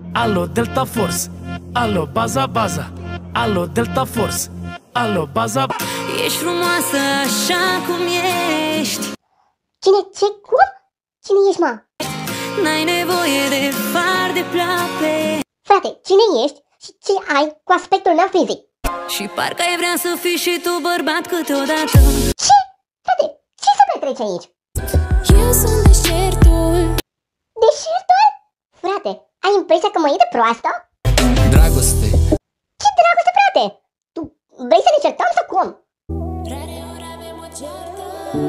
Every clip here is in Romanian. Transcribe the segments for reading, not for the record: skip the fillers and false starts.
Alo, Delta Force. Alo, baza, baza. Alo, Delta Force. Alo, baza. Ești frumoasă așa cum ești. Cine? Ce? Cum? Cine ești, mă? N-ai nevoie de far de ploape. Frate, cine ești și ce ai cu aspectul meu fizic? Și parcă ai vrea să fii și tu bărbat câteodată. Ce? Frate, ce se petrece aici? Eu sunt deșertul. Deșertul? Frate, ai impresia că mă iei de proastă? Dragoste. Ce dragoste, frate? Tu vrei să ne certăm sau cum? Rare ori avem o ceartă.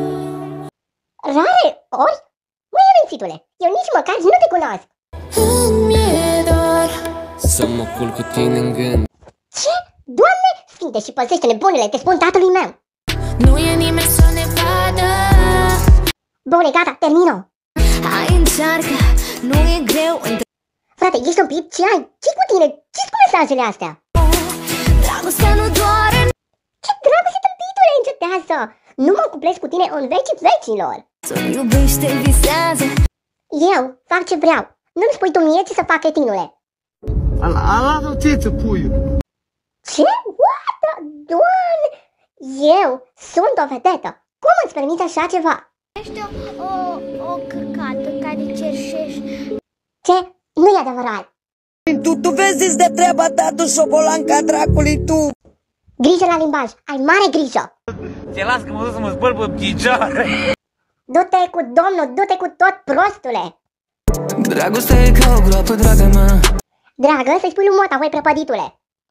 Rare ori? Măi, mințitule, eu nici măcar nu te cunosc. Îmi-e dor Să mă culc cu tine în gând. Ce? Doamne, sfinte și păzește-ne bunele, te spun tatălui meu. Nu e nimeni să ne vadă. Bune, gata, termin-o. Hai, încearcă, nu e greu între... Frate, ești un pic? Ce ai? Ce cu tine? Ce-s cu mesajele astea? Dragostea nu doare. Ce dragoste, tâmpitule, încetează! Nu mă cuplesc cu tine în vecii vecilor. Să iubește, visează. Eu fac ce vreau. Nu-mi spui tu mie ce să fac, cretinule. Ala nu ți puiu. Ce? What the... Doamne! Eu sunt o vedetă. Cum îți permiți așa ceva? Ești o căcată care cerșești. Ce? Nu e adevărat. Tu vezi de treaba ta, tu șobolanca dracului, tu! Grijă la limbaj, ai mare grijă. Te las că mă duc să mă spăl pe picioare. Du-te cu domnul, du-te cu tot, prostule. Dragostea e ca o groapă, draga mea. Dragă, să-i spui lui Mota, voi prăpăditule.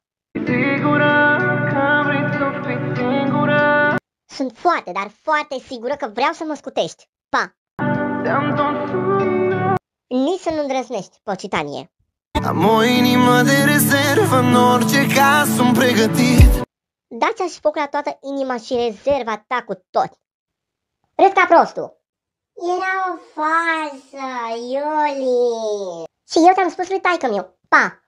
Sunt foarte, dar foarte sigură că vreau să mă scutești. Pa! Nici să nu îndrăznești, pocitanie. Am o inimă de rezervă, în orice caz sunt pregătit. Dați-aș foc la toată inima și rezerva ta cu tot. Râs ca prostul. Era o fază, Iuli. Și eu ți-am spus lui taică-miu. Pa!